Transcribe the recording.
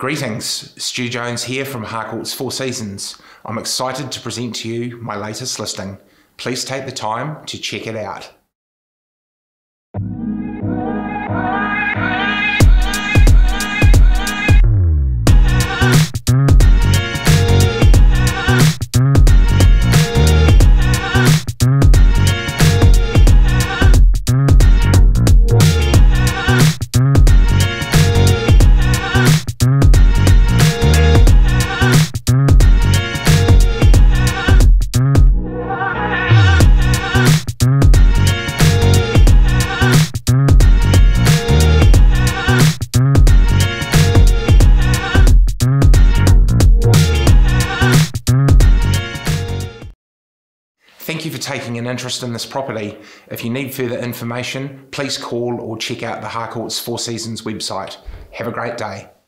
Greetings, Stu Jones here from Harcourt's Four Seasons. I'm excited to present to you my latest listing. Please take the time to check it out. Thank you for taking an interest in this property. If you need further information, please call or check out the Harcourt's Four Seasons website. Have a great day.